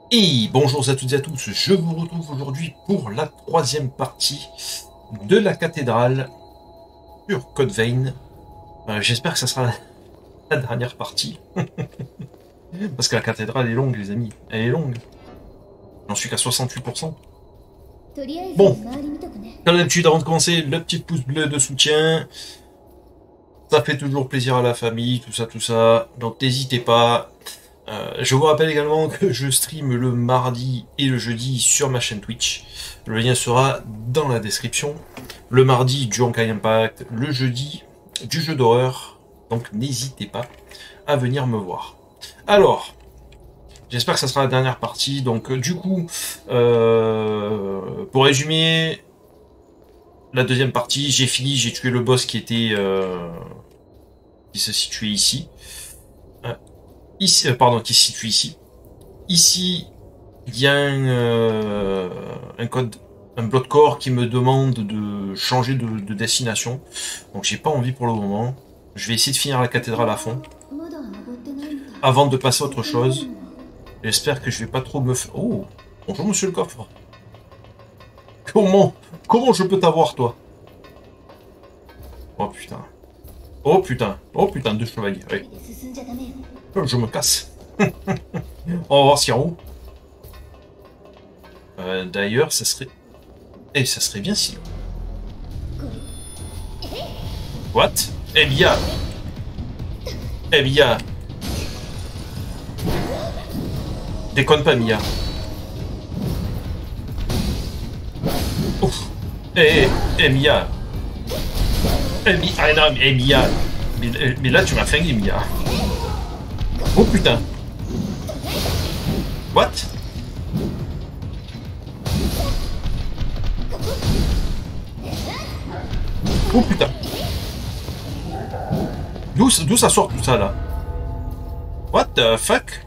Et bonjour à toutes et à tous, je vous retrouve aujourd'hui pour la troisième partie de la cathédrale sur Code Vein. J'espère que ça sera la dernière partie, parce que la cathédrale est longue les amis, elle est longue. J'en suis qu'à 68%. Bon, comme d'habitude avant de commencer, le petit pouce bleu de soutien. Ça fait toujours plaisir à la famille, tout ça, tout ça. Donc n'hésitez pas. Je vous rappelle également que je stream le mardi et le jeudi sur ma chaîne Twitch. Le lien sera dans la description. Le mardi du Honkai Impact, le jeudi du jeu d'horreur. Donc n'hésitez pas à venir me voir. Alors, j'espère que ça sera la dernière partie. Donc du coup, pour résumer, la deuxième partie, j'ai fini, j'ai tué le boss qui se situait ici. Pardon, qui se situe ici. Ici, il y a un code, un bloc de corps qui me demande de changer de destination. Donc j'ai pas envie pour le moment. Je vais essayer de finir la cathédrale à fond. Avant de passer à autre chose. J'espère que je vais pas trop me faire... Oh, bonjour monsieur le coffre. Comment je peux t'avoir toi? Oh putain. Oh putain. Oh putain, deux chevaliers. Oui. Je me casse. On va voir s'il y a en haut. D'ailleurs, ça serait... Eh, ça serait bien si... What? Eh bien... Eh bien... Déconne pas, Mia. Ouf. Mia. Ah non, Mia. Mais là, tu m'as flingué, Mia. Oh putain. What? Oh putain. D'où ça sort tout ça là? What the fuck?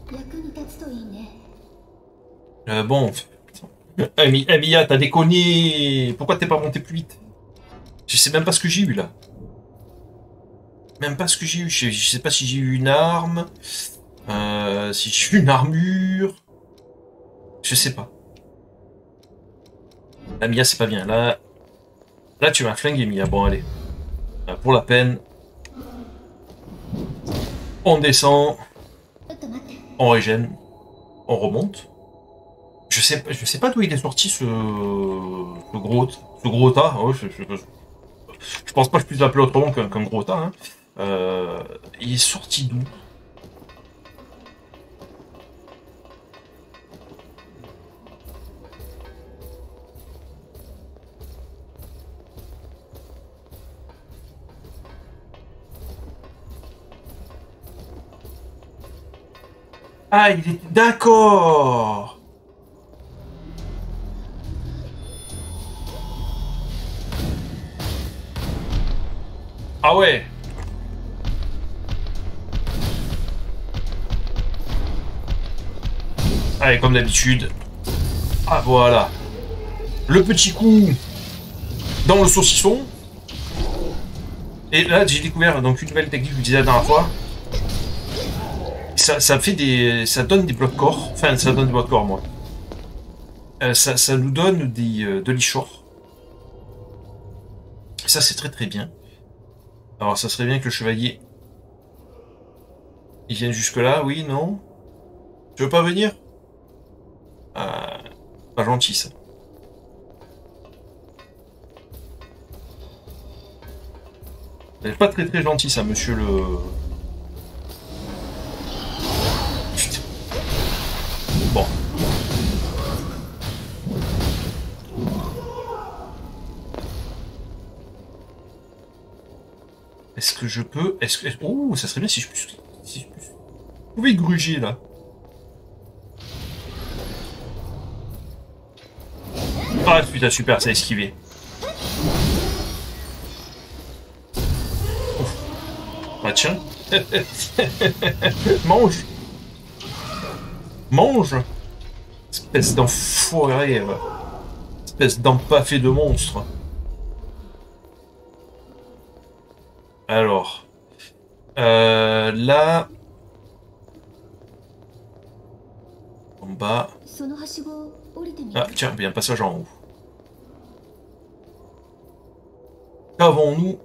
Bon. Mia, t'as déconné. Pourquoi t'es pas monté plus vite? Je sais même pas ce que j'ai eu là. Même pas ce que j'ai eu. Je sais pas si j'ai eu une arme. Si j'ai eu une armure. Je sais pas. La Mia, c'est pas bien. Là, tu m'as flingué, Mia. Bon, allez. Pour la peine. On descend. On régène. On remonte. Je sais pas d'où il est sorti ce gros tas. Oh, je pense pas que je puisse l'appeler autrement qu'un gros tas. Hein. Il est sorti d'où? Ah, il est... D'accord. Ah ouais. Allez, comme d'habitude. Ah, voilà. Le petit coup dans le saucisson. Et là, j'ai découvert donc une nouvelle technique que je vous disais la dernière fois. Ça fait ça donne des blocs corps. Enfin, ça donne des blocs corps, moi. Ça nous donne de l'ichor. Ça, c'est très très bien. Alors, ça serait bien que le chevalier... Il vienne jusque là, oui, non? Tu veux pas venir? Pas gentil, ça. C'est pas très très gentil, ça, monsieur le... Putain. Bon. Est-ce que je peux... Est-ce que... Oh, ça serait bien si je puisse... Si je puisse... Vous pouvez gruger, là. Ah, putain, super, ça a esquivé. Ouf. Ah, tiens. Mange. Mange. Espèce d'enfoiré. Espèce d'empaffé de monstre. Alors. Là... En bas. Ah, tiens, il y a un passage en haut. Qu'avons-nous?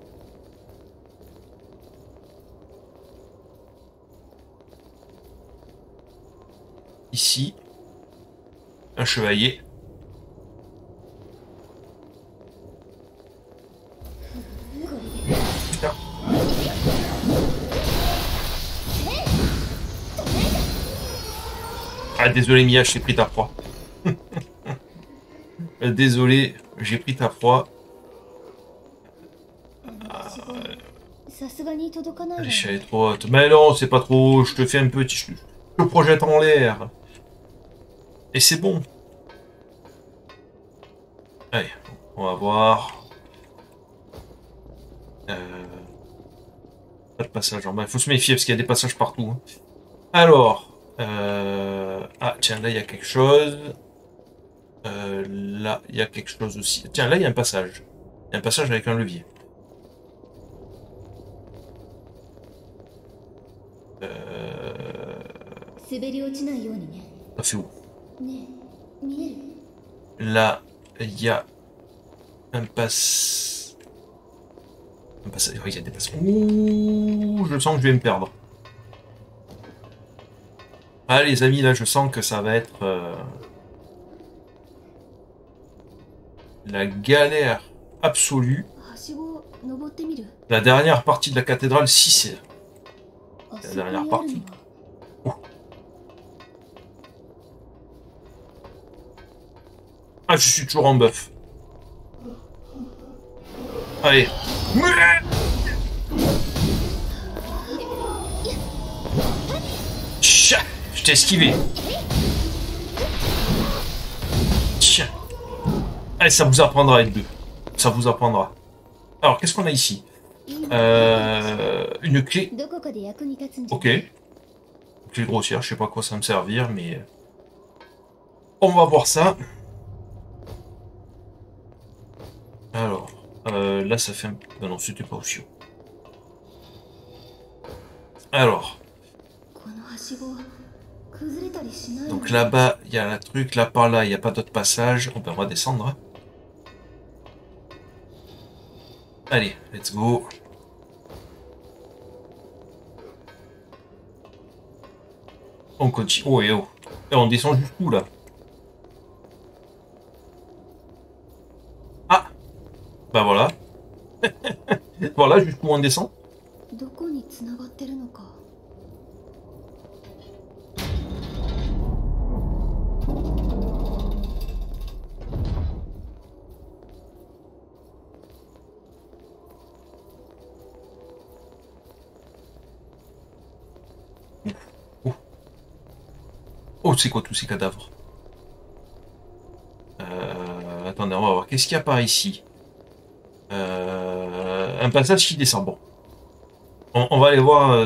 Ici. Un chevalier. Putain. Ah, désolé Mia, j'ai pris ta proie. Désolé, j'ai pris ta proie. L'échelle est trop haute. Mais non, c'est pas trop. Je te fais un petit. Je te projette en l'air. Et c'est bon. Allez, on va voir. Pas de passage en bas. Il faut se méfier parce qu'il y a des passages partout. Hein. Alors. Ah, tiens, là, il y a quelque chose. Là, il y a quelque chose aussi. Tiens, là, il y a un passage. Il y a un passage avec un levier. Ça fait où? Là, il y a un pass. Un passage. Il y a des passages. Ouh, je sens que je vais me perdre. Ah, les amis, là, je sens que ça va être la galère absolue. La dernière partie de la cathédrale, si c'est la dernière partie. Oh. Ah, je suis toujours en buff. Allez. Je t'ai esquivé. Tiens. Allez, ça vous apprendra à être deux. Ça vous apprendra. Alors, qu'est-ce qu'on a ici? Une clé. Ok. Une clé grossière, je sais pas à quoi ça va me servir, mais... On va voir ça. Alors, là, ça fait un... Non, non, c'était pas aussi haut. Alors. Donc là-bas, il y a un truc. Là, par là, il n'y a pas d'autre passage. On va descendre. Hein. Allez, let's go. On continue. Oh et oh. Et on descend jusqu'où là? Ah. Bah voilà. Voilà jusqu'où on descend. Oh, oh c'est quoi tous ces cadavres? Attendez, on va voir. Qu'est-ce qu'il y a par ici? Un passage qui descend. Bon. On va aller voir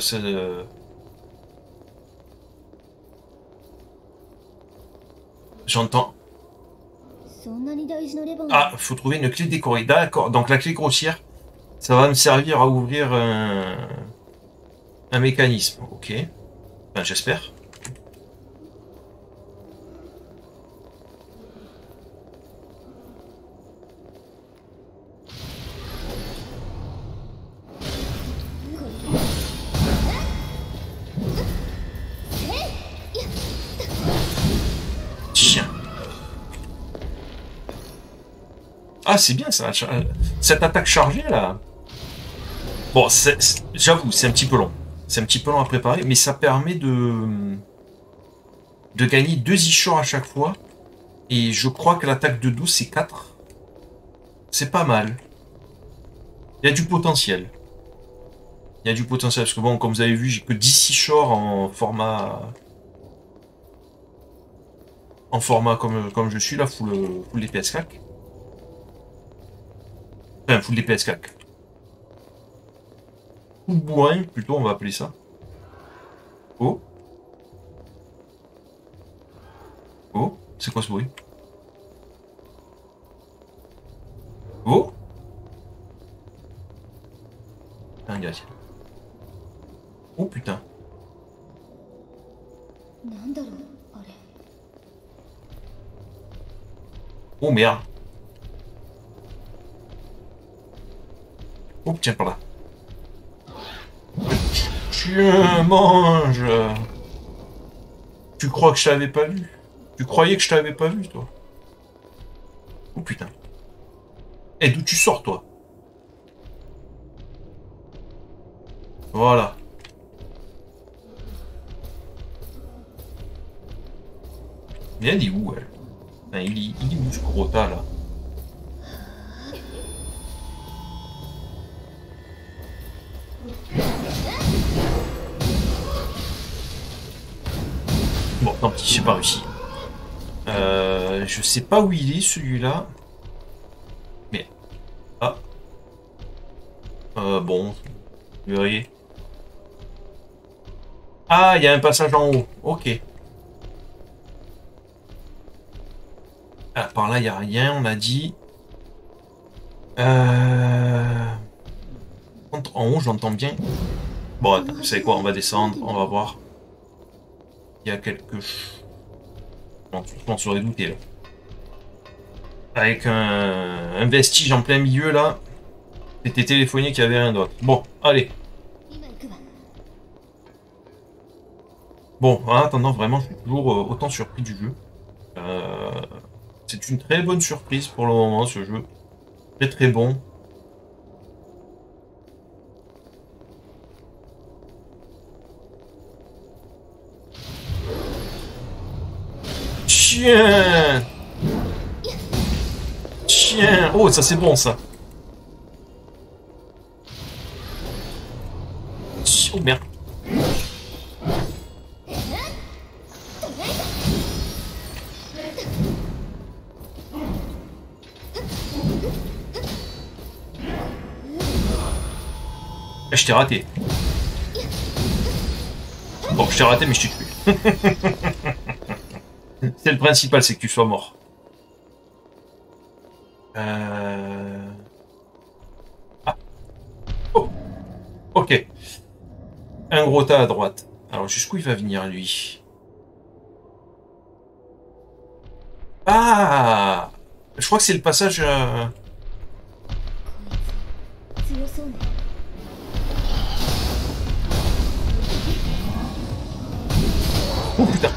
J'entends. Ah, faut trouver une clé décorée. D'accord. Donc la clé grossière, ça va me servir à ouvrir un mécanisme. Ok. Enfin, j'espère. Tiens. Ah, c'est bien ça. Cette attaque chargée là. Bon, j'avoue, c'est un petit peu long. C'est un petit peu long à préparer, mais ça permet de gagner 2 Ishors à chaque fois. Et je crois que l'attaque de 12, c'est 4. C'est pas mal. Il y a du potentiel. Il y a du potentiel, parce que bon, comme vous avez vu, j'ai que 10 Ishors en format... En format comme je suis là, full DPS CAC. Enfin, full DPS CAC. Ou bourrin, plutôt, on va appeler ça. Oh. Oh, c'est quoi ce bruit? Oh. Un gars. Oh putain. Oh merde. Oh tiens par là. Tiens, mange. Tu crois que je t'avais pas vu? Tu croyais que je t'avais pas vu, toi? Oh putain. Eh, d'où tu sors, toi? Voilà. Mais elle est où, elle? Enfin, il est où, ce gros tas, là? Bon, tant pis, j'ai pas réussi. Je sais pas où il est, celui-là. Mais... Ah. Bon. Vous verriez. Ah, il y a un passage en haut. Ok. Ah, par là, il n'y a rien, on a dit. En haut, j'entends bien. Bon, attends, vous savez quoi, on va descendre, on va voir. Il y a quelque chose. Bon, je m'en serais douté, là. Avec un vestige en plein milieu, là. C'était téléphoné qu'il n'y avait rien d'autre. Bon, allez. Bon, en attendant, vraiment, je suis toujours autant surpris du jeu. C'est une très bonne surprise pour le moment, ce jeu. Très très bon. Chien! Chien! Oh, ça c'est bon, ça. Oh merde. Je t'ai raté. Bon, je t'ai raté, mais je t'ai tué. C'est le principal, c'est que tu sois mort. Ah. Oh. Ok. Un gros tas à droite. Alors, jusqu'où il va venir, lui? Ah! Je crois que c'est le passage... Oh putain!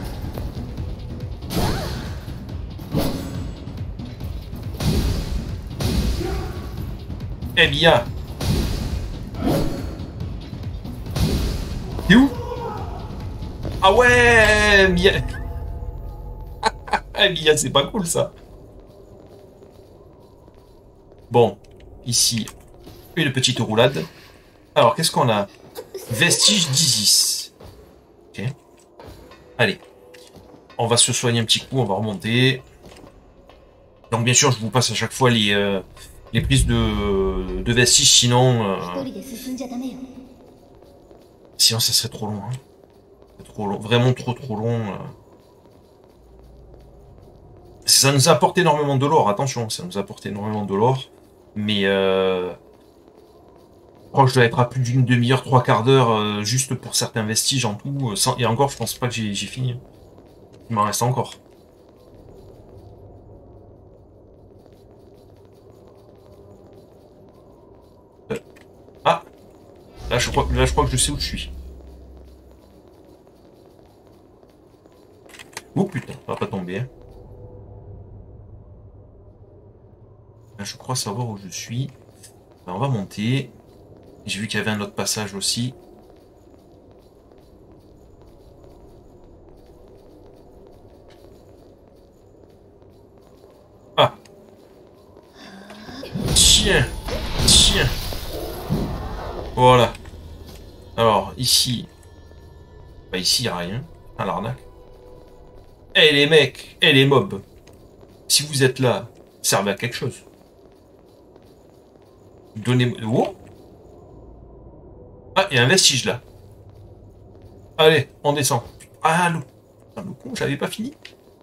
Eh bien! T'es où? Ah ouais! Mia... Ah, Mia, c'est pas cool, ça. Bon. Ici, une petite roulade. Alors, qu'est-ce qu'on a? Vestige d'Isis. Ok. Allez. On va se soigner un petit coup, on va remonter. Donc bien sûr, je vous passe à chaque fois les prises de vestiges, sinon ça serait trop long. Hein. Trop long, vraiment trop long. Ça nous apporte énormément de l'or, attention, ça nous apporte énormément de l'or. Mais je crois que je dois être à plus d'une demi-heure, trois quarts d'heure juste pour certains vestiges en tout. Et encore, je pense pas que j'ai fini. Il m'en reste encore. Ah, là je crois que je sais où je suis. Oh putain, ça va pas tomber. Hein. Là, je crois savoir où je suis. Ben, on va monter. J'ai vu qu'il y avait un autre passage aussi. Ah. Tiens. Tiens. Voilà. Alors, ici... Bah ici, il n'y a rien. À l'arnaque. Eh les mecs, eh les mobs. Si vous êtes là, servez à quelque chose. Donnez-moi... Oh. Ah, il y a un vestige là. Allez, on descend. Ah, le con, j'avais pas fini.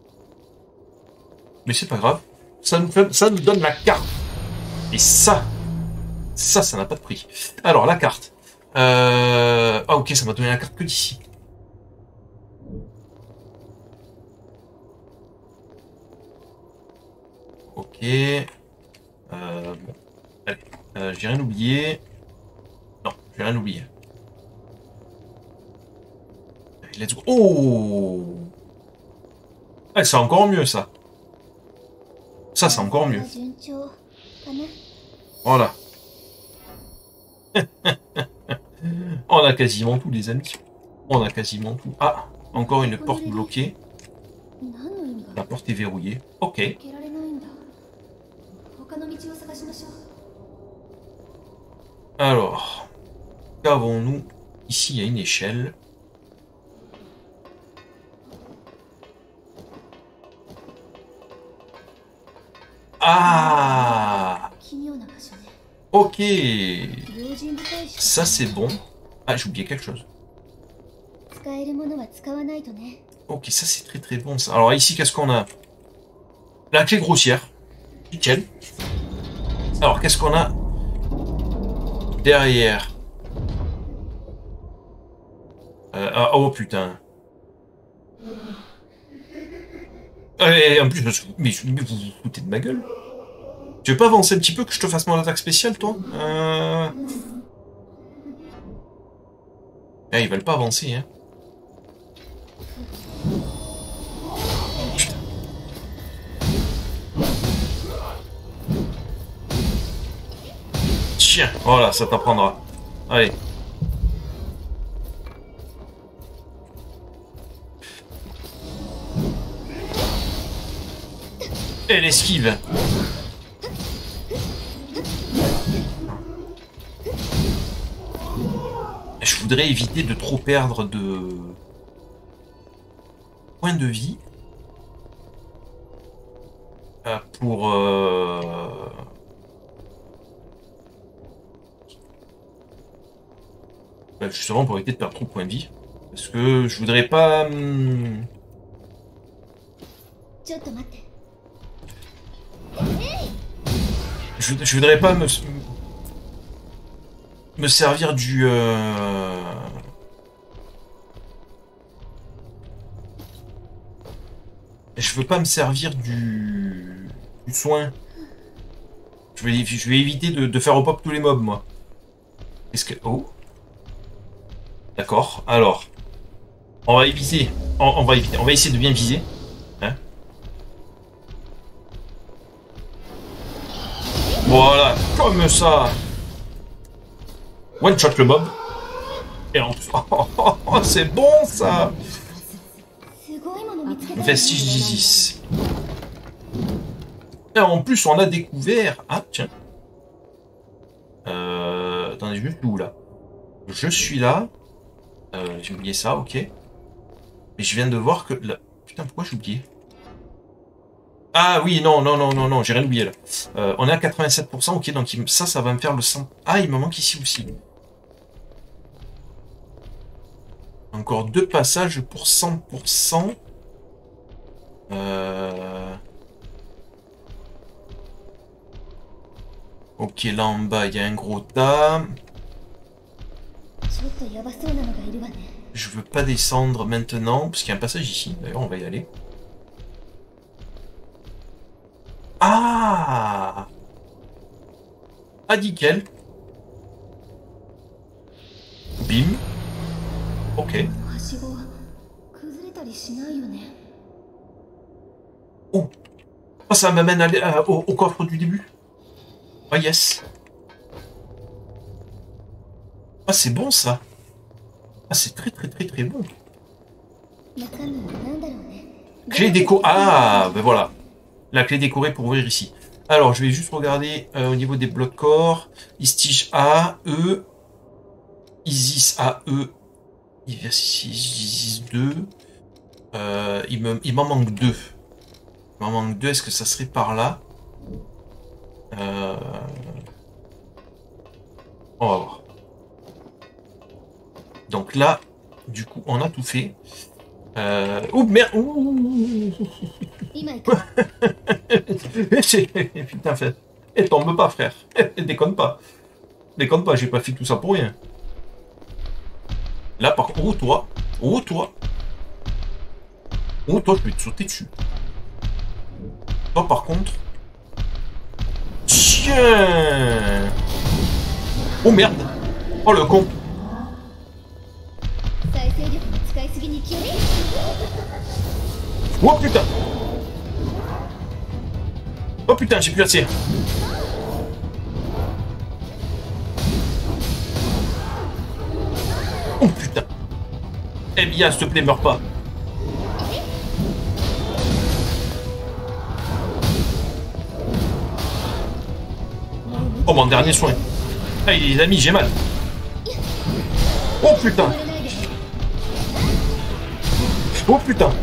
Mais c'est pas grave. Ça nous donne la carte. Et ça n'a pas de prix. Alors, la carte. Ah, ok, ça m'a donné la carte que d'ici. Ok. Bon. Allez. J'ai rien oublié. Non, j'ai rien oublié. Allez, let's go. Oh! Ah, c'est encore mieux, ça. Ça, c'est encore mieux. Voilà. On a quasiment tout, les amis. On a quasiment tout. Ah, encore une porte bloquée. La porte est verrouillée. Ok. Alors, qu'avons-nous? Ici, il y a une échelle. Ah! Ok. Ça, c'est bon. Ah, j'ai oublié quelque chose. Ok, ça, c'est très très bon, ça. Alors, ici, qu'est-ce qu'on a? La clé grossière. Nickel. Alors, qu'est-ce qu'on a derrière? Oh, putain. En plus, mais vous vous foutez de ma gueule. Tu veux pas avancer un petit peu que je te fasse mon attaque spéciale, toi? Ils veulent pas avancer, hein. Putain. Tiens, voilà, ça t'apprendra. Allez. Elle esquive. Je voudrais éviter de trop perdre de points de vie pour justement pour éviter de perdre trop de points de vie, parce que je voudrais pas je voudrais pas me servir du je veux pas me servir du soin. Je vais éviter de faire au pop tous les mobs, moi. Est-ce que... Oh. D'accord. Alors. On va éviter. On va éviter. On va essayer de bien viser. Hein. Voilà. Comme ça. One shot le mob. Et en plus... Oh, c'est bon, ça. Vestige d'Isis. Et en plus, on a découvert... Ah, tiens. Attendez, juste où, là? Je suis là. J'ai oublié ça, ok. Mais je viens de voir que... Là... Putain, pourquoi j'ai oublié? Ah oui, non, j'ai rien oublié, là. On est à 87%, ok, donc ça va me faire le 100... Ah, il me manque ici aussi. Encore 2 passages pour 100%. Ok, là en bas, il y a un gros tas. Je veux pas descendre maintenant, parce qu'il y a un passage ici. D'ailleurs, on va y aller. Ah! Ah, nickel. Bim. Ok. Oh! Oh, ça m'amène au coffre du début. Ah, yes. Ah, c'est bon, ça. Ah, c'est très bon. Clé déco... Ah, ben voilà. La clé décorée pour ouvrir ici. Alors, je vais juste regarder au niveau des blocs corps. Istige A, E. Isis A, E. Isis 2. Il m'en manque 2. Il m'en manque 2. Est-ce que ça serait par là? On va voir. Donc là, du coup, on a tout fait. Oh merde! Putain, fait. Et tombe pas, frère. Déconne pas. Déconne pas, j'ai pas fait tout ça pour rien. Là, par contre. Oh, toi. Oh, toi. Oh, toi, je vais te sauter dessus. Toi, par contre. Tiens. Oh merde. Oh le con. Oh putain. Oh putain, j'ai plus assez. Oh putain. Eh bien, s'il te plaît, meurs pas. Oh mon dernier soin. Hey les amis, j'ai mal. Oh putain. Oh putain.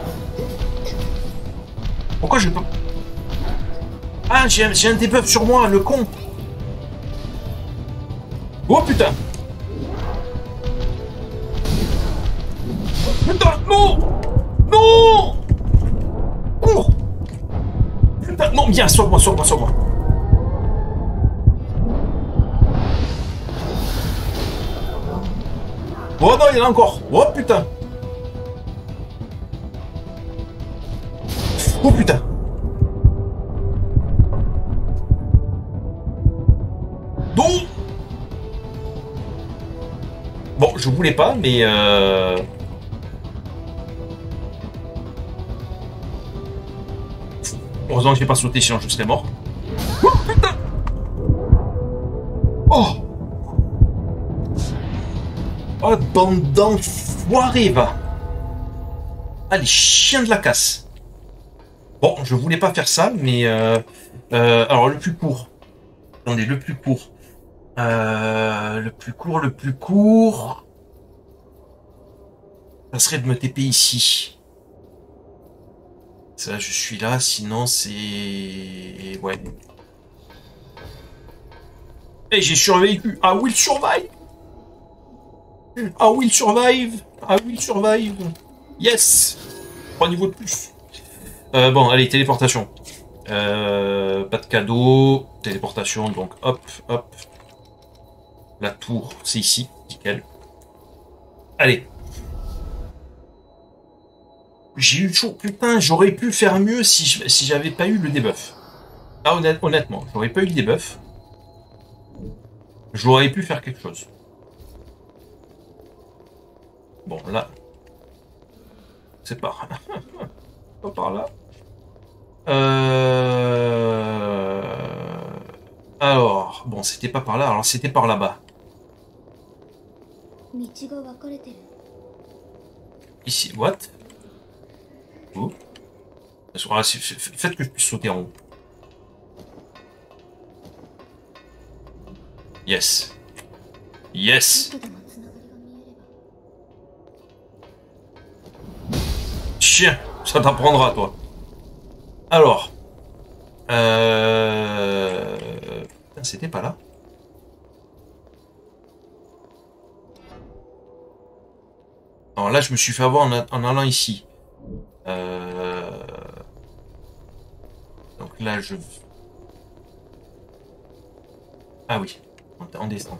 Pourquoi je peux... Ah, j'ai un debuff sur moi, le con. Oh putain. Putain, non. Non. Cours. Putain, non, viens, sauve-moi, sauve-moi, sauve-moi. Oh non, il y en a encore. Oh putain. Oh putain. Non. Bon, je voulais pas, mais heureusement que j'ai pas sauté, sinon je serais mort. Oh putain. Oh. Oh, bande d'enfoirés, va. Ah, les chiens de la casse. Bon, je voulais pas faire ça, mais alors le plus court. Attendez, le plus court. Le plus court. Ça serait de me TP ici. Ça, je suis là, sinon c'est... Ouais. Et j'ai survécu. I will survive. I will survive. I will survive. Yes. 3 niveaux de plus. Bon, allez, téléportation. Pas de cadeau. Téléportation, donc hop, hop. La tour, c'est ici. Nickel. Allez. J'ai eu chaud. Putain, j'aurais pu faire mieux si j'avais pas eu le debuff. Ah, honnêtement, j'aurais pas eu le debuff. J'aurais pu faire quelque chose. Bon, là. C'est pas par là. Alors, bon, c'était pas par là, alors c'était par là-bas. Ici, what? Où? Faites que je puisse sauter en haut. Yes. Yes. Chien, ça t'apprendra, toi. Alors. C'était pas là. Alors là, je me suis fait avoir en allant ici. Donc là, je... Ah oui, on descend.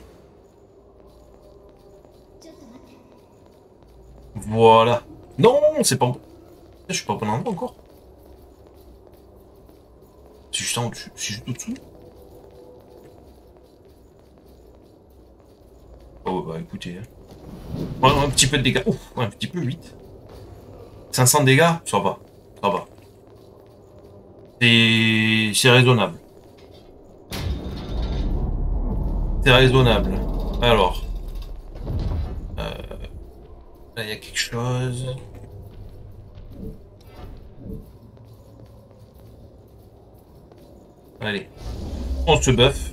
Voilà. Non, c'est pas... Je suis pas au bon endroit encore. C'est juste en dessus. C'est juste au-dessous. Oh bah écoutez. Un petit peu de dégâts. Ouf, un petit peu, 8. 500 de dégâts, ça va. Ça va. C'est raisonnable. C'est raisonnable. Alors. Là, il y a quelque chose. Allez. On se buff.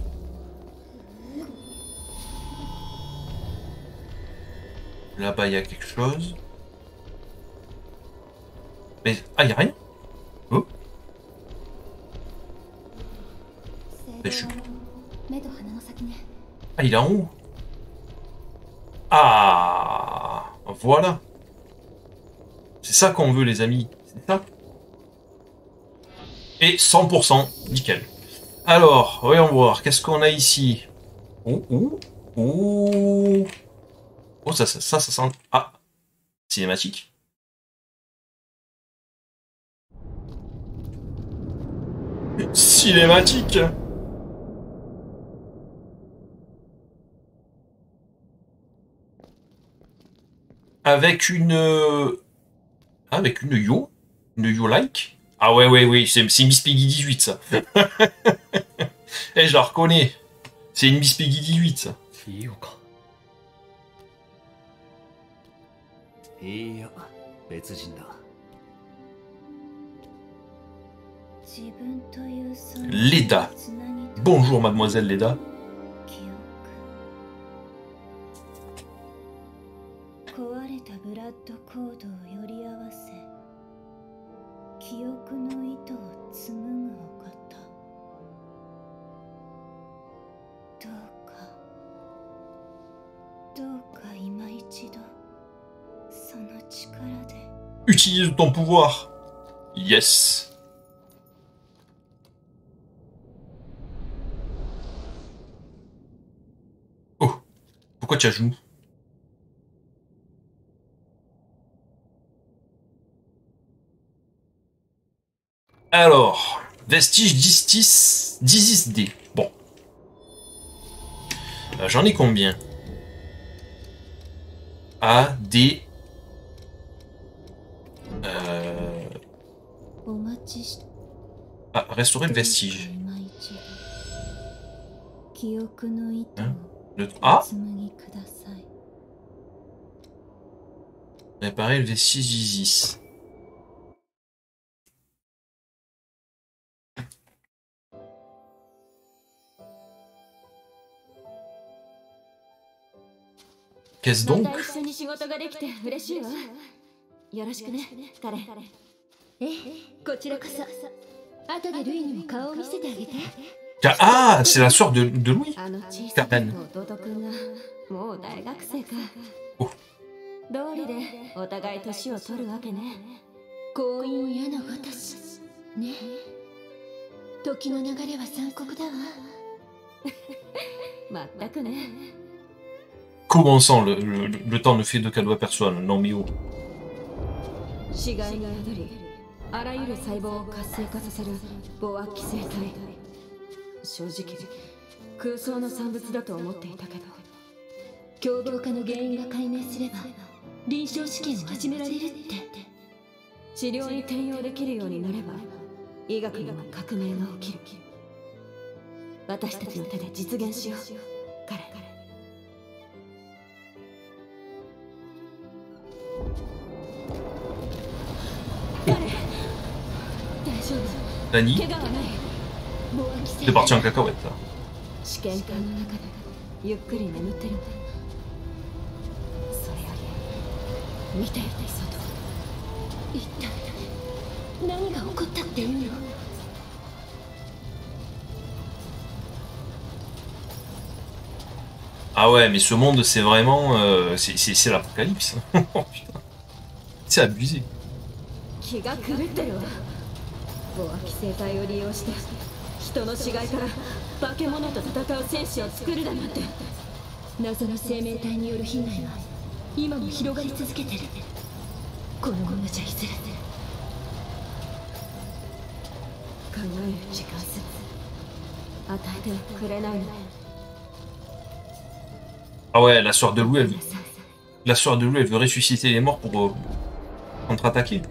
Là-bas, il y a quelque chose. Mais... Ah, il n'y a rien. Oh. Je suis... Ah, il est en haut. Ah, voilà. C'est ça qu'on veut, les amis. C'est ça. Et 100%. Nickel. Alors, voyons voir. Qu'est-ce qu'on a ici? Oh, oh, oh. Oh, ça sent... Ah, cinématique. Cinématique. avec une... avec une Yo. Une Yo-like. Ah ouais, ouais, ouais, c'est Miss Piggy 18, ça. Eh, je la reconnais. C'est une Miss Piggy 18, ça. いいや、別人だ。 Leda. Bonjour, mademoiselle Leda. Utilise ton pouvoir. Yes. Oh, pourquoi tu as joué? Alors, vestige d'Isis D. Bon. J'en ai combien? A, D. Ah, restaurer le vestige. Hein? Ah! Réparer le vestige d'Isis. Qu'est-ce donc? Ah, c'est la sœur de Louis, Carmen. Oh. まったくね。 Commençons, le temps ne fait de cadeau à personne, non mais oh. 死骸が宿り、あらゆる細胞を活性化させるボア寄生体。正直、空想の産物だと思っていたけど、凶暴化の原因が解明すれば、臨床試験を始められるって。治療に転用できるようになれば、医学には革命が起きる。私たちの手で実現しよう、彼。 Nani? C'est parti en cacahuète là. Ah ouais, mais ce monde c'est vraiment... c'est l'apocalypse. Oh, putain. C'est abusé. ボア寄生体を利用して人の死骸から化け物と戦う戦士を作るだなんて。謎の生命体による被害は今も広がり続けてる。このままじゃいずれ考える時間すら与えてくれないの。 Ah ouais, la sœur de Louis, la sœur de Louis, elle veut ressusciter les morts pour contre-attaquer.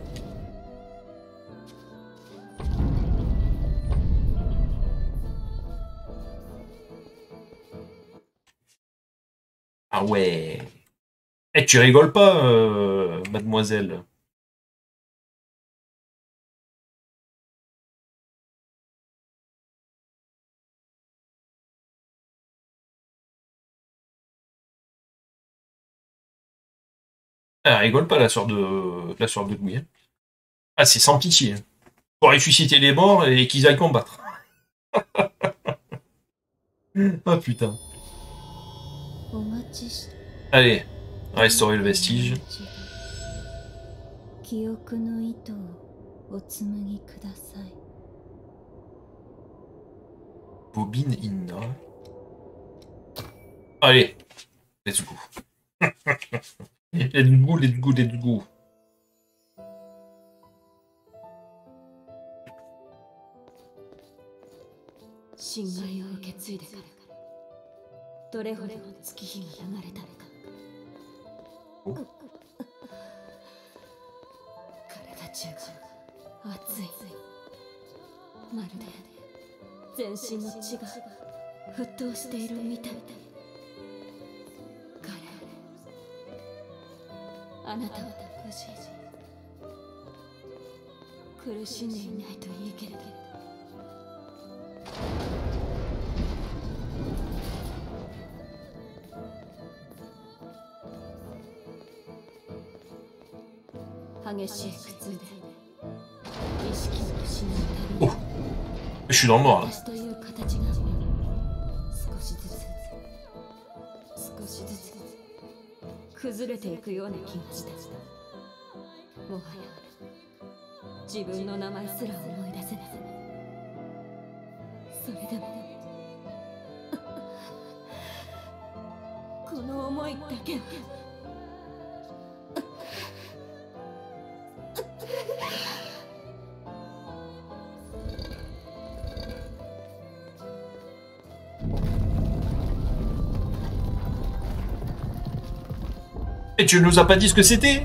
Ah ouais. Eh, tu rigoles pas, mademoiselle. Elle rigole pas, la sœur de Louis. Hein. Ah, c'est sans pitié. Hein. Pour ressusciter les morts et qu'ils aillent combattre. Ah putain. Allez, restaurer le vestige. Bobine Inna. Allez, let's go. Let's go, let's go, let's go. 熱い。まるで全身の血が沸騰しているみたい。カレン、あなたは無事苦しんでいないといいけれど。激しい苦痛で意識を失うたびに Je suis dans le noir là. 私という形が少しずつ崩れていくような気がした。もはや自分の名前すら思い出せない。それでもこの思いだけは Et tu nous as pas dit ce que c'était?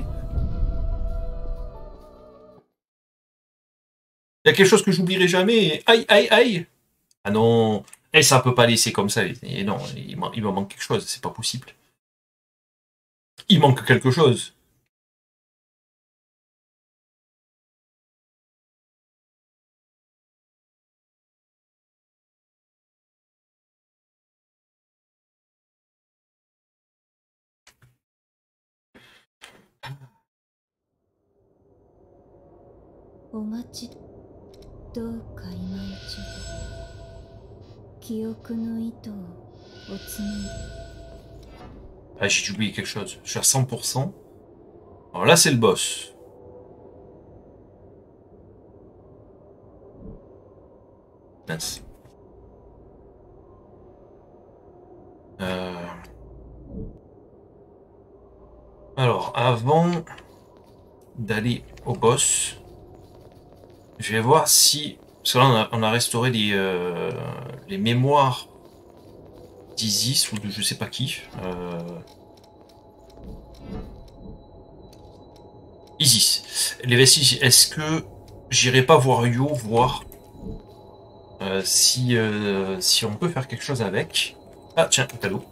Il y a quelque chose que j'oublierai jamais. Aïe, aïe, aïe. Ah non. Et ça peut pas laisser comme ça. Et non, il me manque quelque chose. C'est pas possible. Il manque quelque chose. Ah, j'ai oublié quelque chose. Je suis à 100%. Alors là, c'est le boss. Mince. Alors, avant d'aller au boss, je vais voir si... Parce que là, on a restauré les mémoires d'Isis ou de je sais pas qui. Isis. Les vestiges, est-ce que j'irai pas voir Yo, voir si on peut faire quelque chose avec. Ah tiens, un cadeau.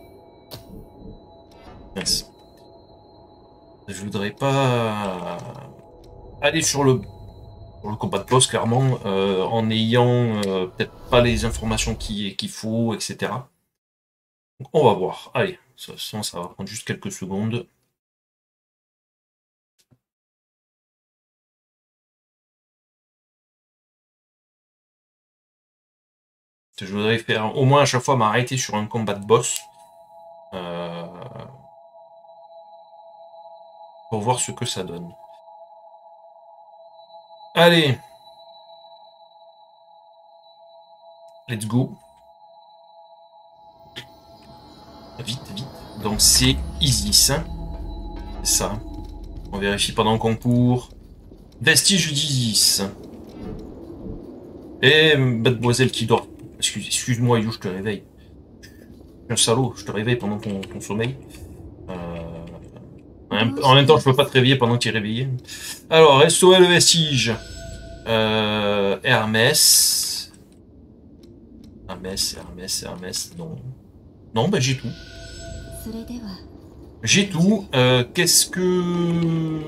Merci. Je voudrais pas aller sur le combat de boss, clairement, en ayant peut-être pas les informations qu'il faut, etc. Donc, on va voir. Allez, ça va prendre juste quelques secondes. Je voudrais faire au moins à chaque fois m'arrêter sur un combat de boss. Pour voir ce que ça donne. Allez. Let's go. Vite, vite. Donc c'est Isis. Hein. C'est ça. On vérifie pendant qu'on court. Vestige d'Isis. Et mademoiselle qui dort. Excuse-moi, Yo, je te réveille. Je suis un salaud, je te réveille pendant ton sommeil. En même temps, je peux pas te réveiller pendant que tu es réveillé. Alors, restaurer le vestige. Hermès. Hermès, non. Non, bah j'ai tout. J'ai tout. Qu'est-ce que...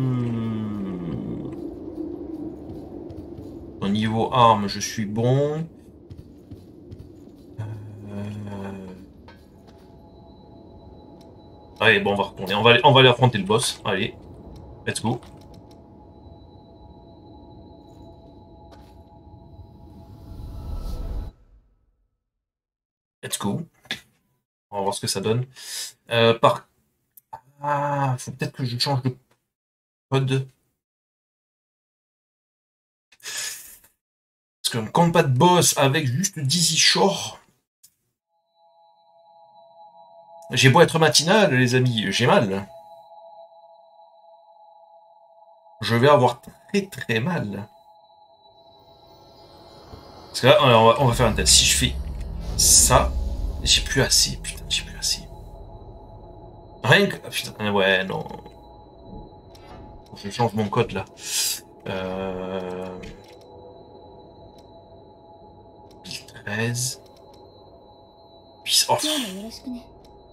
Au niveau armes, je suis bon. Allez, bon, on va retourner. On va aller affronter le boss. Allez, let's go. Let's go. On va voir ce que ça donne. Ah, faut peut-être que je change de code. Parce qu'un combat de boss avec juste Dizzy Shore... J'ai beau être matinal, les amis, j'ai mal. Je vais avoir très très mal. Parce que là, on va faire un test. Si je fais ça, j'ai plus assez. Putain, j'ai plus assez. Rien que... Putain, ouais, non. Je change mon code là. 13. Puis, oh. 今日もよろしくね。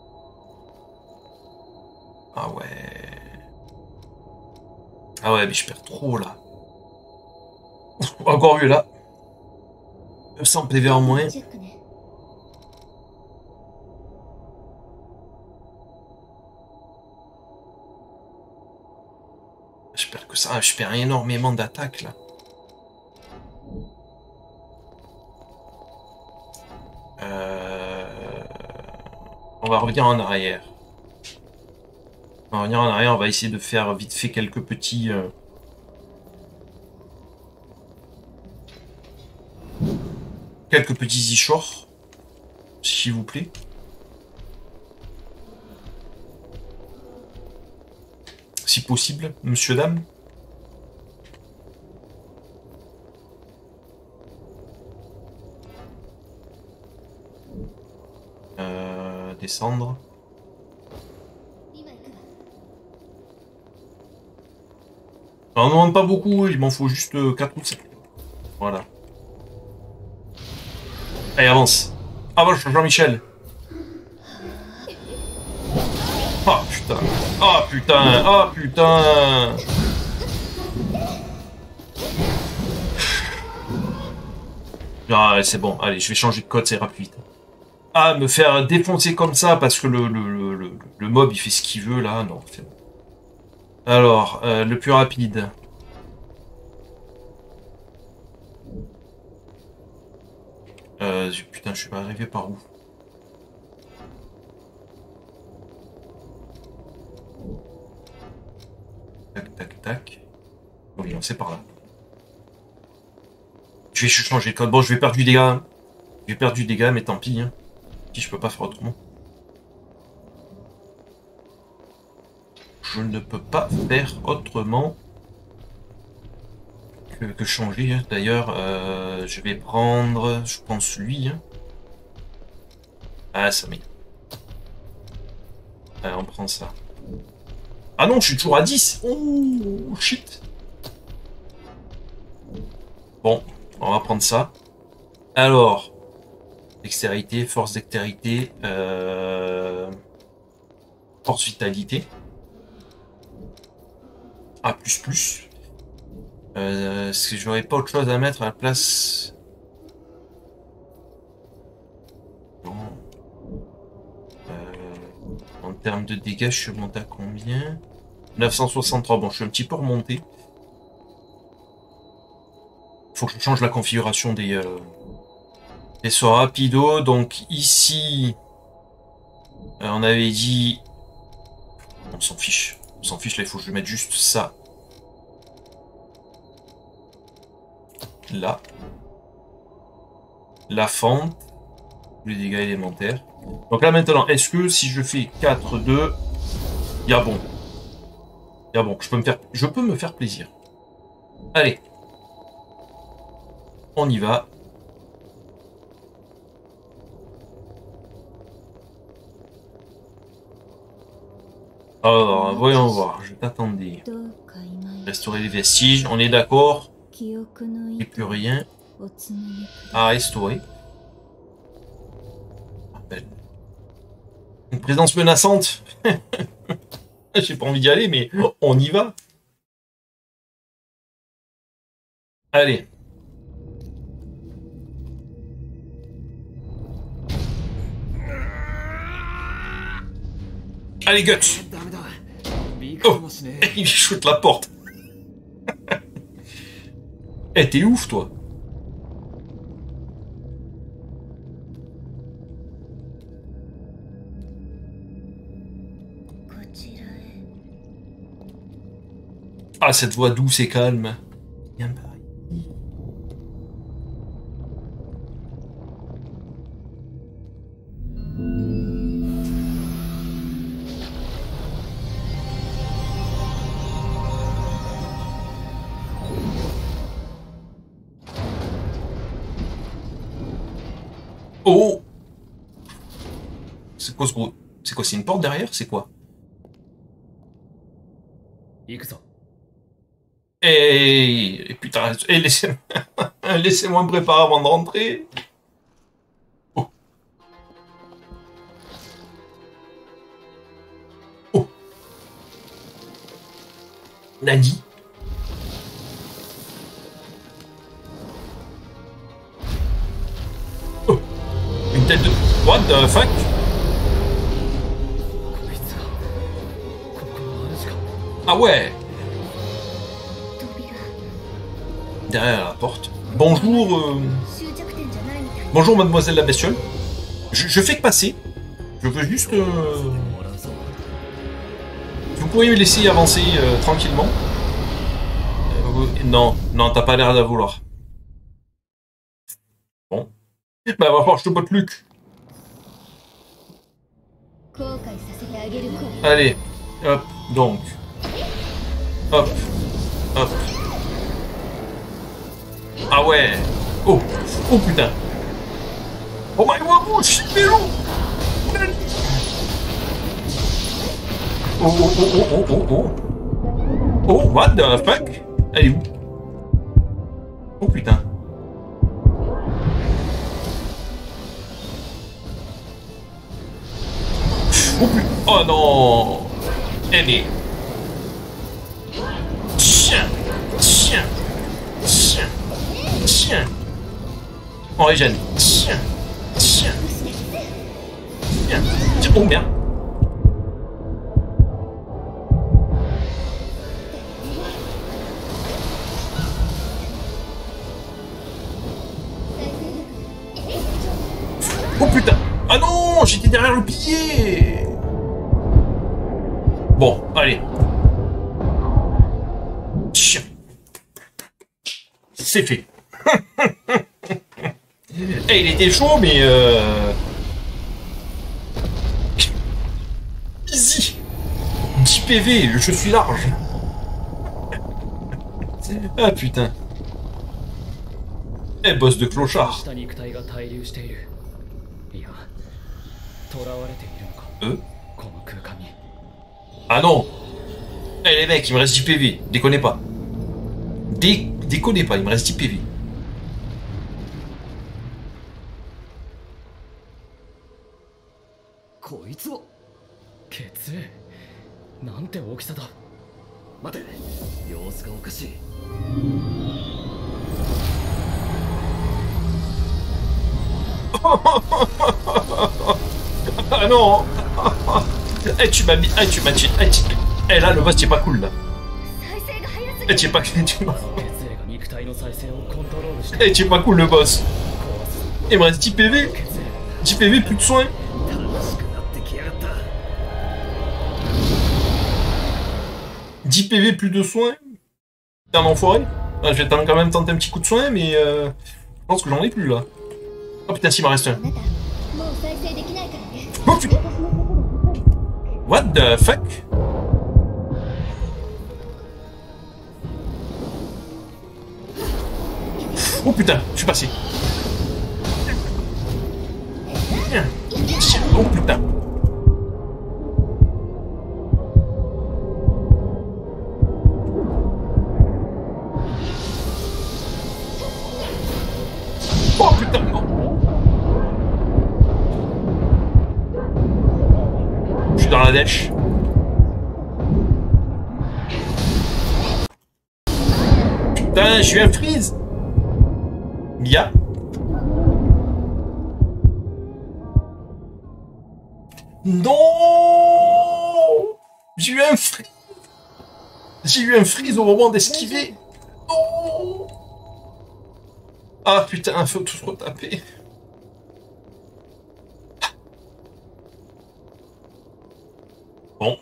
Ah ouais. Ah ouais, mais je perds trop là. Encore mieux là. 900 PV en moins. チェックね。 Je perds que ça. Je perds énormément d'attaques là. On va revenir en arrière. On va revenir en arrière, on va essayer de faire vite fait quelques petits... quelques petits e-shorts, s'il vous plaît. Si possible, monsieur, dame. Descendre. On n'en demande pas beaucoup, il m'en faut juste 4 ou 5. Voilà. Allez, avance. Avance, Jean-Michel. Ah putain. Ah putain. Ah putain. Ah, c'est bon. Allez, je vais changer de code, ça ira plus vite. Ah, me faire défoncer comme ça parce que le mob il fait ce qu'il veut là. Non, c'est bon. Alors, le plus rapide. Putain, je suis pas arrivé par où? Tac, tac, tac. Oui, non, c'est par là. Je vais changer de code. Bon, je vais perdre du dégât. Je vais perdre du dégât, mais tant pis. Hein. Si je peux pas faire autrement. Je ne peux pas faire autrement que changer. Hein. D'ailleurs, je vais prendre, je pense, lui. Hein. Ah, ça m'est. Allez, on prend ça. Ah non, je suis toujours à 10. Oh, shit. Bon, on va prendre ça. Alors, dextérité, force dextérité, force vitalité. A++. Est-ce que j'aurais pas autre chose à mettre à la place? Non. En termes de dégâts, je suis monté à combien? 963. Bon, je suis un petit peu remonté. Faut que je change la configuration des sauts rapido. Donc ici, on avait dit... On s'en fiche. On s'en fiche, là, il faut que je mette juste ça. Là. La fente. Les dégâts élémentaires. Donc là, maintenant, est-ce que si je fais 4, 2, il y a bon. Il y a bon. Je peux me faire plaisir. Allez. On y va. Alors, voyons voir. Je t'attendais. Restaurer les vestiges. On est d'accord. Il n'y a plus rien. Ah, restaurer. Une présence menaçante. J'ai pas envie d'y aller, mais on y va. Allez. Allez, Guts. Oh, il shoot la porte. Eh, t'es ouf, toi. Ah, cette voix douce et calme. Viens par ici. Oh! C'est quoi ce gros? C'est quoi? C'est une porte derrière? C'est quoi? Et putain, et laissez-moi me préparer avant de rentrer. Oh. Oh. Nani? Oh. Une tête de... What the fuck? Ah ouais. Derrière la porte. Bonjour. Bonjour mademoiselle la bestiole. Je fais que passer. Je veux juste... Vous pouvez me laisser avancer tranquillement. Non, non, t'as pas l'air de vouloir. Bon. Bah va voir, je te botte Luc. Allez, hop, donc. Hop, hop. Ah ouais. Oh, oh putain. Oh my god, je suis vélo. Oh, oh, oh, oh, oh, oh, oh. Oh, what the fuck? Elle est où? Oh putain. Oh putain. Oh non. Elle est... Tiens. Tiens. Tiens. Tiens. On régène. Tiens. Tiens. Tiens. Tiens. Oh merde. Oh putain. Ah non, j'étais derrière le pilier. Bon, allez. Tiens. C'est fait. Eh, il était chaud, mais easy. 10 PV, je suis large. Ah putain. Eh, boss de clochard. Ah non. Eh les mecs, il me reste 10 PV. Déconnez pas. Déconnez pas, il me reste 10 PV. Ah non. Eh tu m'as mis... Eh tu m'as... Eh là le boss c'est pas cool là. Eh tu es pas... Eh tu es pas cool le boss. Il me reste 10 PV. 10 PV plus de soins. 10 PV plus de soins. T'es un enfoiré. Ah, je vais quand même tenter un petit coup de soin mais je pense que j'en ai plus là. Oh putain s'il m'en reste un. Oh putain. What the fuck? Oh putain, je suis passé. Oh putain. Oh putain, non. Je suis dans la dèche. Putain, je suis un freeze. Mia. Non. J'ai eu un freeze. J'ai eu un freeze au moment d'esquiver. Non. Ah putain, faut tout retaper. Bon.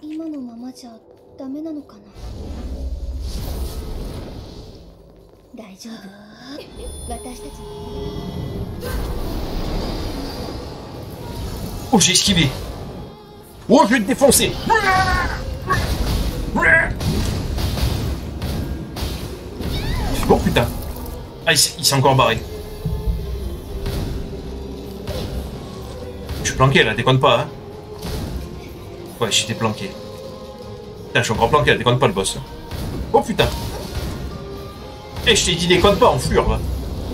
Oh, j'ai esquivé. Oh, je vais te défoncer. Oh putain. Ah, il s'est encore barré. Je suis planqué là, déconne pas, hein. Ouais, j'étais planqué. Putain, je suis encore planqué là, déconne pas le boss. Oh putain. Eh, je t'ai dit déconne pas, enflure, va.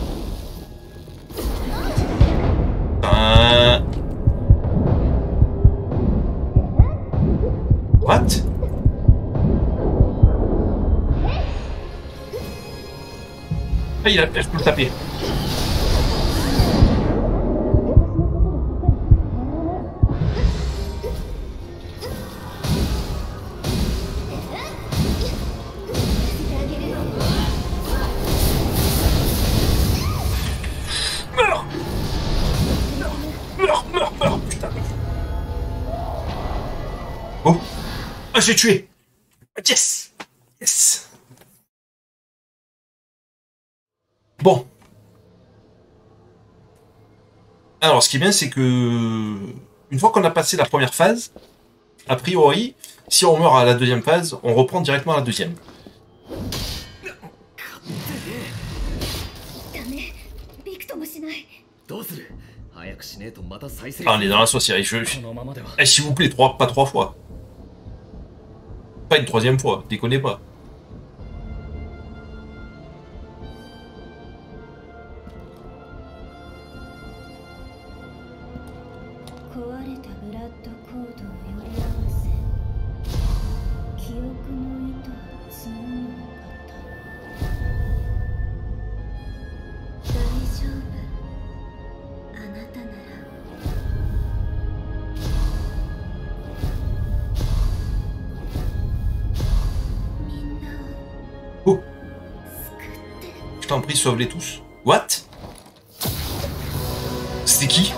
What? Ah, je peux le taper. Meurs! Meurs, meurs, meurs, putain. Oh! Ah, j'ai tué! Yes! Yes! Bon. Alors, ce qui est bien, c'est que une fois qu'on a passé la première phase, a priori, si on meurt à la deuxième phase, on reprend directement à la deuxième. Ah, on est dans la sorcellerie. Eh, s'il vous plaît, pas 3 fois. Pas une 3e fois, déconnez pas. Oh! Je t'en prie, sauve-les tous. What? C'était qui?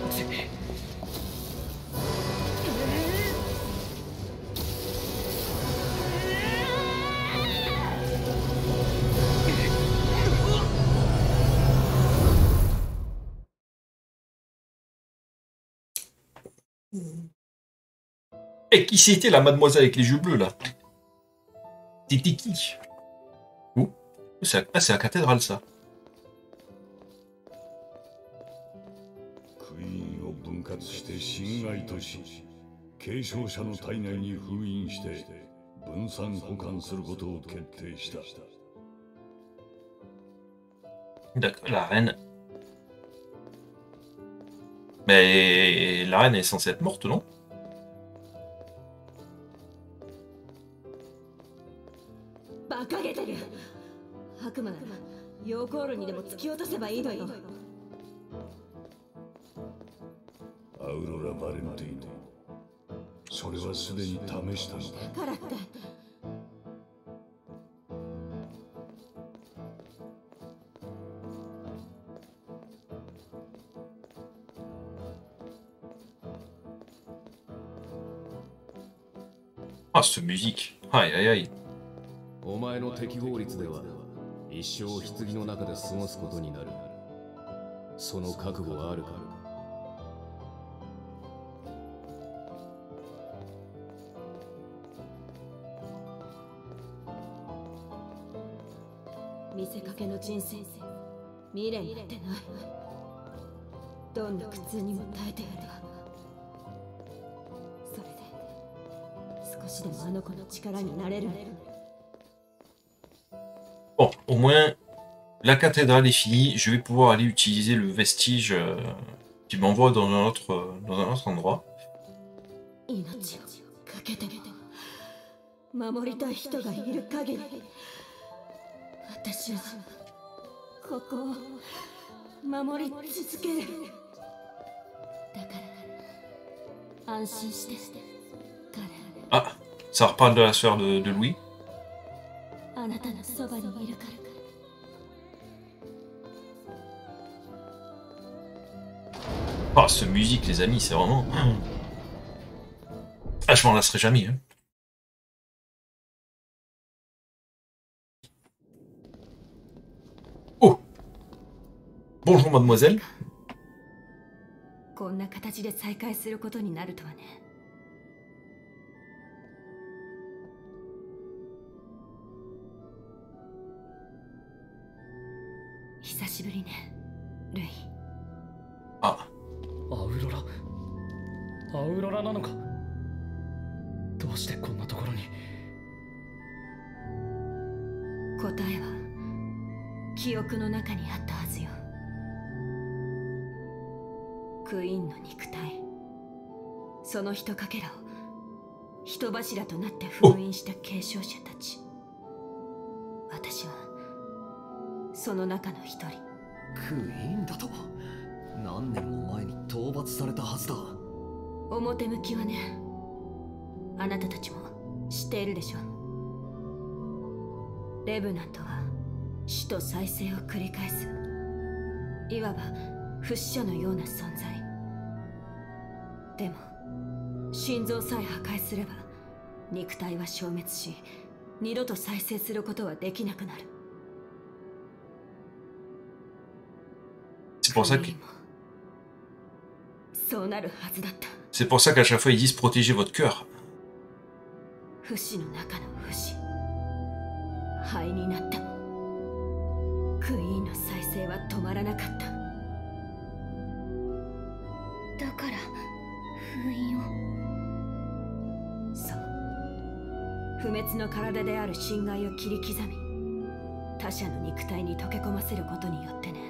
Et qui c'était la mademoiselle avec les yeux bleus là? C'était qui? Oh, c'est la cathédrale ça. D'accord, la reine. Mais la reine est censée être morte, non? Aurora Valentino. それはすでに試したのだ。からって。 Ah, cette musique. Aïe, aïe, aïe. お前の適合率では一生棺の中で過ごすことになる。その覚悟はあるか。 見せかけの人生、未練なんてない。どんな苦痛にも耐えてやるわ。それで少しでもあの子の力になれる。 Bon, au moins, la cathédrale est finie. Je vais pouvoir aller utiliser le vestige qui m'envoie dans un autre endroit. 命をかけて守りたい人がいる限り、私はここを守り続ける。だから安心して、彼。 Ah, ça reparle de la sœur de Louis. あなたのそばにいるから。 Ah, cette musique, les amis, c'est vraiment... Ah, je m'en lasserai jamais. Hein. Oh! Bonjour, mademoiselle. こんな形で再会することになるとはね。久しぶりね、ルイ。 あ、 アウロラなのか。どうしてこんなところに。 答えは記憶の中にあったはずよ。クイーンの肉体、その人かけらを人柱となって封印した継承者たち。私はその中の一人。 クイーンだと何年も前に討伐されたはずだ。 表向きはね、あなたたちも知っているでしょ。レブナントは死と再生を繰り返す、いわば不死者のような存在。でも心臓さえ破壊すれば肉体は消滅し、二度と再生することはできなくなる。 C'est pour ça que... そうなるはずだった。 C'est pour ça qu'à chaque fois ils disent protéger votre cœur. 不死の中の不死、灰になってもクイーンの再生は止まらなかった。 だから封印を。 そう、不滅の体である心骸を切り刻み、他者の肉体に溶け込ませることによってね。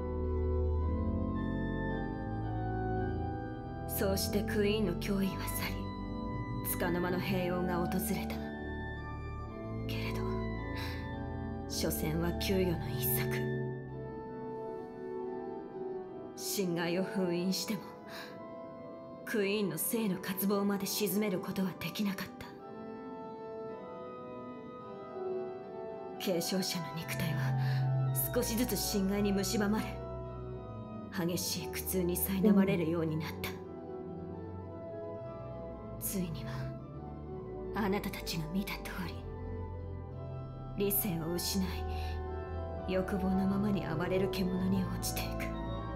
そうしてクイーンの脅威は去り、束の間の平穏が訪れた。けれど所詮は給与の一策。心骸を封印してもクイーンの生の渇望まで鎮めることはできなかった。継承者の肉体は少しずつ心骸に蝕まれ、激しい苦痛に苛まれるようになった。ついにはあなたたちが見た通り、理性を失い欲望のままに暴れる獣に落ちていく。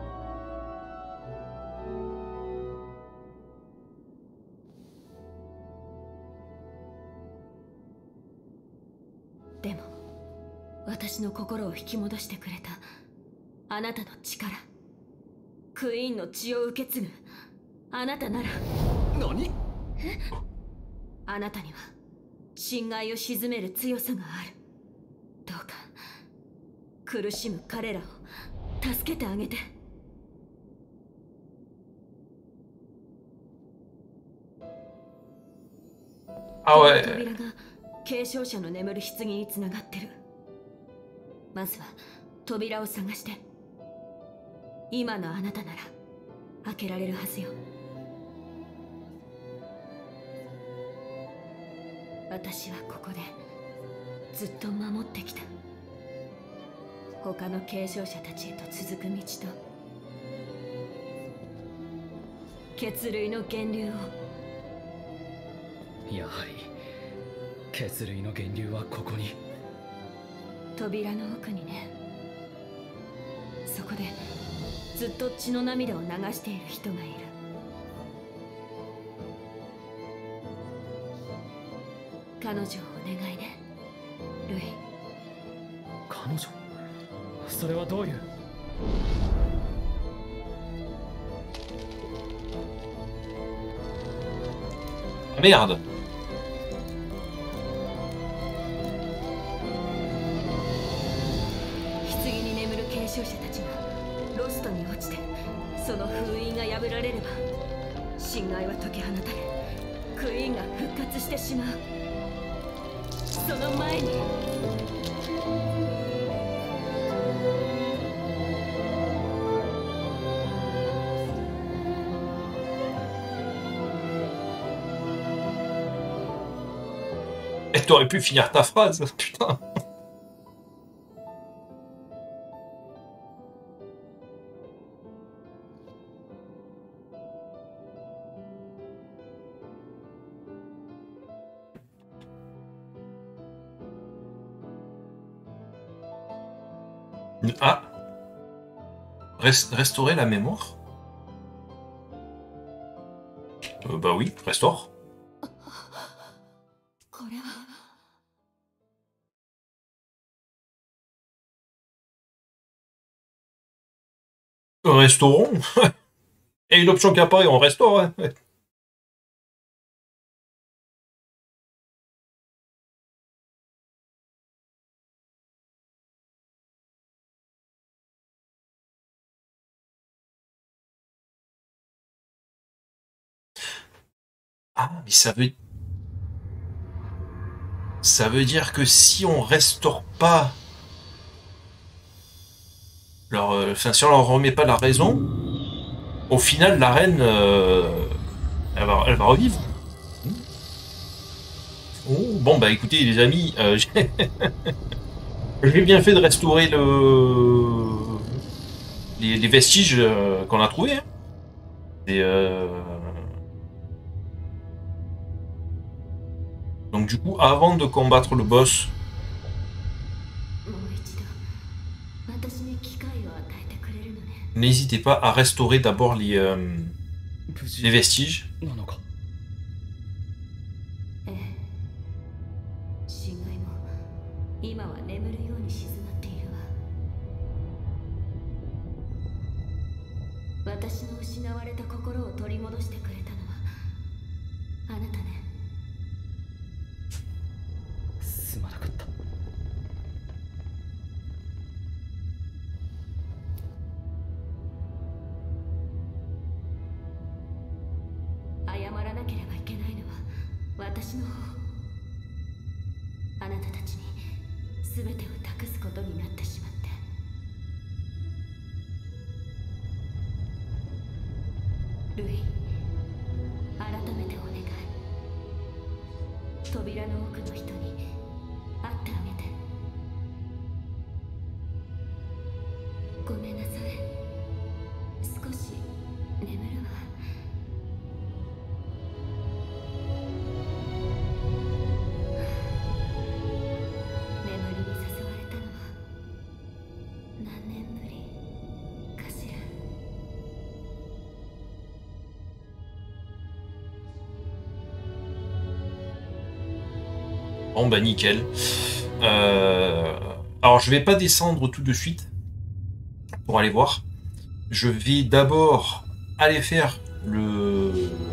でも私の心を引き戻してくれたあなたの力、クイーンの血を受け継ぐあなたなら。 何？ あなたには心骸を鎮める強さがある。どうか苦しむ彼らを助けてあげて。 あおい。 扉が継承者の眠る棺につながってる。まずは扉を探して。今のあなたなら開けられるはずよ。私はここでずっと守ってきた。他の継承者たちへと続く道と血類の源流を。 やはり血類の源流はここに。 扉の奥にね。そこでずっと血の涙を流している人がいる。彼女をお願いね、ルイ。 彼女？それはどういう？ Merde. 棺に眠る継承者たちがロストに落ちて、その封印が破られれば心骸は解き放たれ、クイーンが復活してしまう。その前に Et t'aurais pu finir ta phrase, putain. Ah. Restaurer la mémoire. Bah oui, restaure. これは。 Restaurons. Et une option qui apparaît, on restaure. Hein. Ah, mais ça veut dire que si on restaure pas enfin, si on leur remet pas la raison, au final, la reine, elle va revivre. Oh, bon, bah écoutez, les amis, j'ai bien fait de restaurer les vestiges qu'on a trouvés. Hein. Et, donc du coup, avant de combattre le boss, もう一度私に機会を与えてくれるのね。 n'hésitez pas à restaurer d'abord 無 les 事 vestiges. なのか。 ええ。侵害も今は眠るように静まっているわ。私の失われた心を取り戻してくれたのはあなたね。 すまなかった。 謝らなければいけないのは私の方。あなたたちに全てを託すことになってしまって。ルイ、改めてお願い。扉の奥の人に会ってあげて。ごめんなさい。少し眠るわ。眠りに誘われたのは何年ぶりかしら。 Bon bah nickel. Alors je vais pas descendre tout de suite pour aller voir. Je vais d'abord aller faire le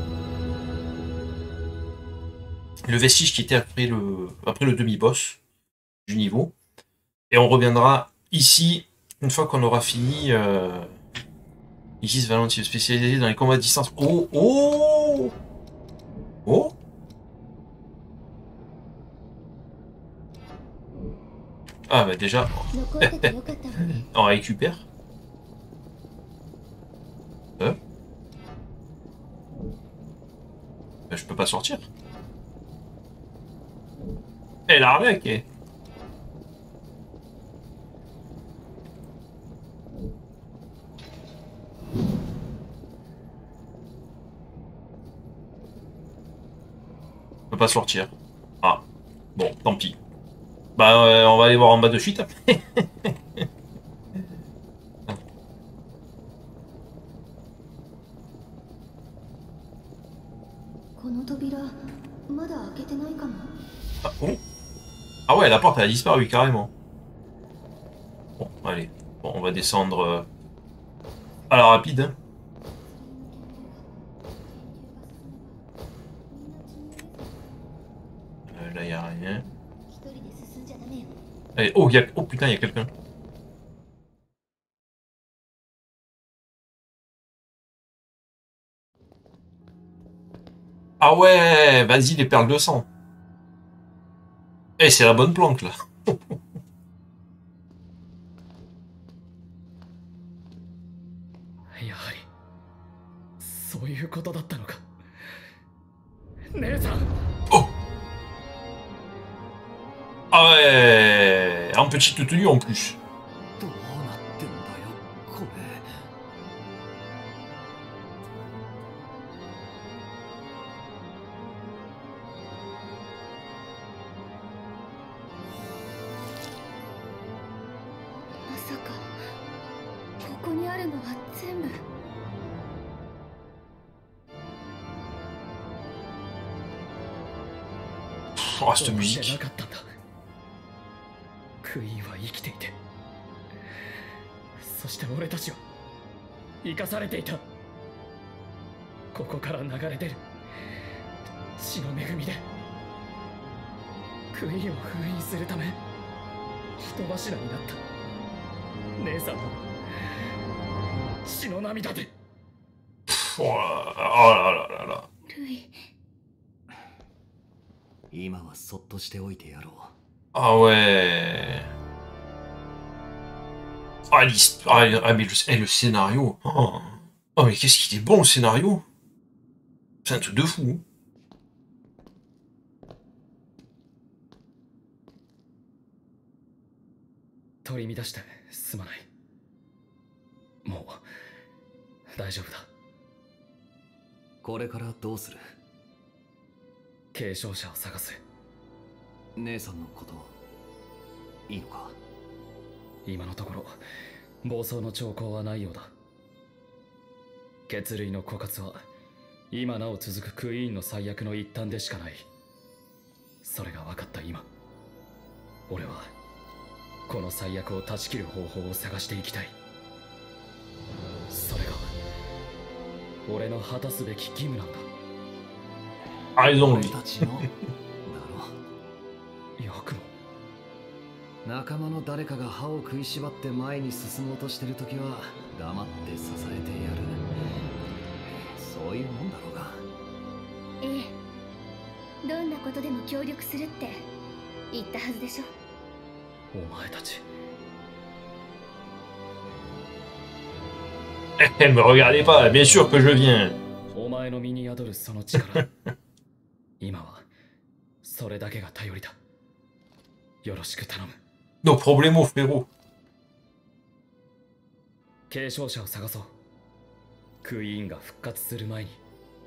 vestige qui était après le demi-boss du niveau. Et on reviendra ici une fois qu'on aura fini Isis Valenti spécialisé dans les combats à distance. Oh oh oh. Ah bah déjà, on récupère. Bah, je peux pas sortir. Elle a arnaqué. Je peux pas sortir. Ah, bon, tant pis. Bah, on va aller voir en bas de suite après. この扉まだ開けてないかも。 Ah, oh. Ah ouais, la porte elle a disparu carrément. Bon, allez. Bon, on va descendre à la rapide. Hein. Là, il n'y a rien. Allez, oh, oh putain, il y a quelqu'un. Ah ouais, vas-y, les perles de sang. Eh, c'est la bonne planque, là. やはりそういうことだったのか。姉さん。 Oh. Ah ouais, en petite tenue en plus. どうなってんだよこれ。 まさかここにあるのは全部。 Oh, cette じゃ musique. なかったんだ。クイーンは生きていて、そして俺たちは生かされていた。ここから流れ出る血の恵みでクイーンを封印するため人柱になった。姉さんの血の涙で。 Oh là là là là. ルイ、 今はそっとしておいてやろう。 Ah ouais. Ah, le scénario. Oh, oh, mais qu'est-ce qu'il est bon le scénario. C'est un truc de fou. 取り乱してすまない。もう大丈夫だ。 これからどうする？ 継承者を探す。 姉さんのこといいのか？ 今のところ暴走の兆候はないようだ。血類の枯渇は今なお続くクイーンの最悪の一端でしかない。それが分かった今、俺はこの最悪を断ち切る方法を探していきたい。それが俺の果たすべき義務なんだ。 あいぞ俺たちのだろ。 よくも仲間の誰かが歯を食いしばって前に進もうとしてるときは黙って支えてやる。そういうもんだろうが。 ええ、どんなことでも協力するって言ったはずでしょ。 お前たち。 Me regardez pas, bien sûr que je viens. お前の身に宿るその力今はそれだけが頼りだ。よろしく頼む。 No problemo, frérot. 継承者を探そう。クイーンが復活する前に。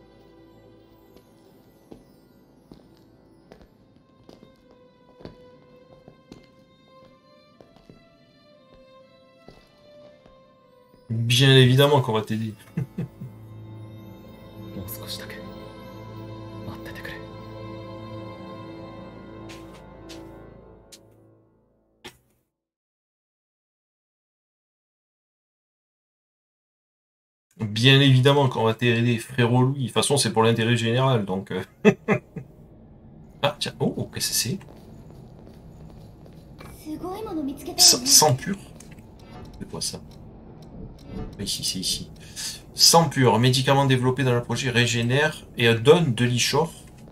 Bien évidemment qu'on va t'aider. もう少しだけ待っててくれ。 Bien évidemment qu'on va t'aider, frérot Louis. De toute façon, c'est pour l'intérêt général, donc... Ah, tiens. Oh, qu'est-ce que c'est? すごいもの見つけたよね。 Sang pur. C'est quoi ça? Ici, c'est ici. Sang pur, médicament développé dans le projet, régénère et donne de l'ichor.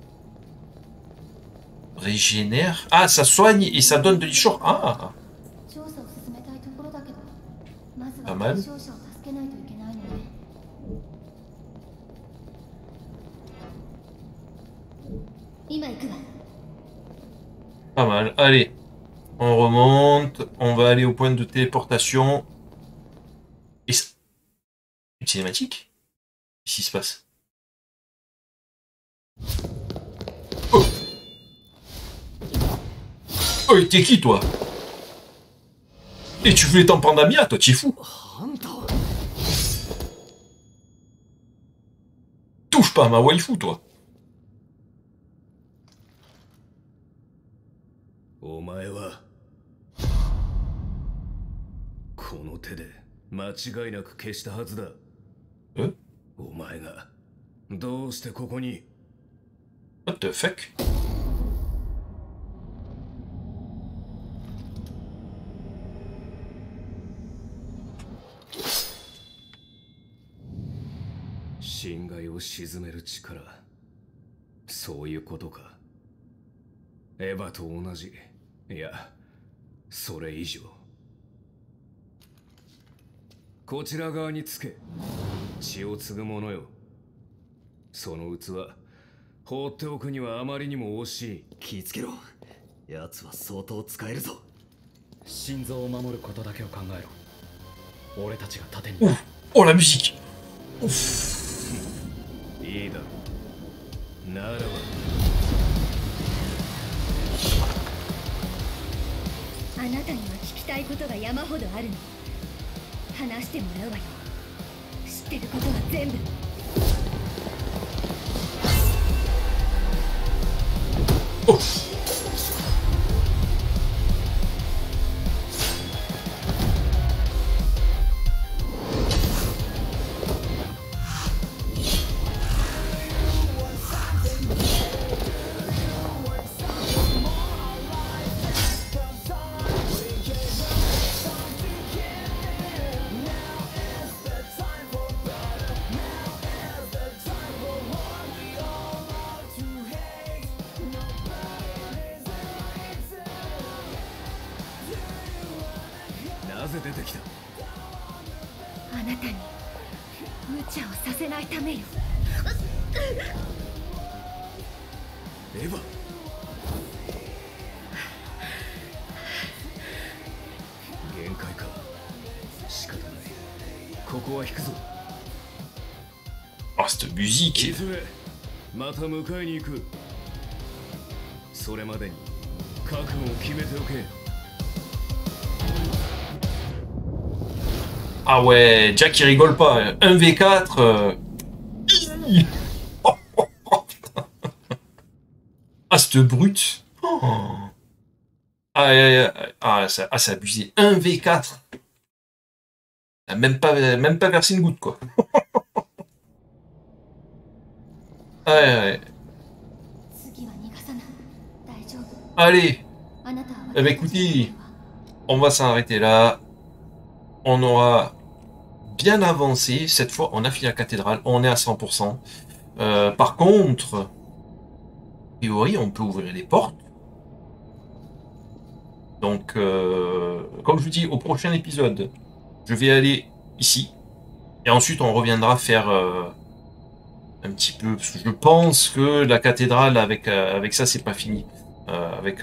Régénère. Ah, ça soigne et ça donne de l'ichor. Ah! 調査を進めたいところだけど、まずは Pas mal. 継承者を助けないといけないのね。今行くわ。 Pas mal. Allez. On remonte. On va aller au point de téléportation. Et ça... Une cinématique? Qu'est-ce qui se passe? Oh! Oh, et t'es qui, toi? Et tu voulais t'en prendre à Mia, toi, t'es fou? Touche pas à ma waifu, toi. お前はこの手で間違いなく消したはずだ。 え？ お前がどうしてここに？ What the fuck? 侵害を鎮める力、そういうことか。エヴァと同じ、いやそれ以上。こちら側につけ、血を継ぐものよ。その器放っておくにはあまりにも惜しい。 気ぃつけろ。奴は相当使えるぞ。 心臓を守ることだけを考えろ。俺たちが盾に。 Ouf! Oh, la musique! Ouf! いいだろう。ならばあなたには聞きたいことが山ほどあるの。話してもらうわよ。知ってることは全部。 Oh! た。 あなたに無茶をさせないためよ。 エヴァ、限界か。仕方ない、ここは引くぞ。 Ah, cette musique. いずれまた迎えに行く。それまでに覚悟を決めておけ。 Ah ouais, Jack il rigole pas. 1v4. Ah, cette brute. Oh. Ça, c'est abusé. 1v4. Même pas versé une goutte, quoi. Ouais. Allez. Eh ben, écoutez, on va s'arrêter là. On aura bien avancé. Cette fois, on a fini la cathédrale. On est à 100%. Par contre, a priori, on peut ouvrir les portes. Donc, comme je vous dis, au prochain épisode, je vais aller ici. Et ensuite, on reviendra faire un petit peu... Parce que je pense que la cathédrale, avec ça, c'est pas fini. Avec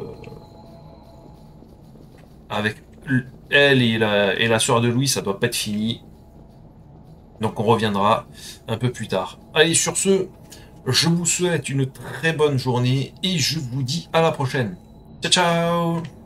elle et la sœur de Louis, ça doit pas être fini. Donc on reviendra un peu plus tard. Allez, sur ce, je vous souhaite une très bonne journée et je vous dis à la prochaine. Ciao, ciao!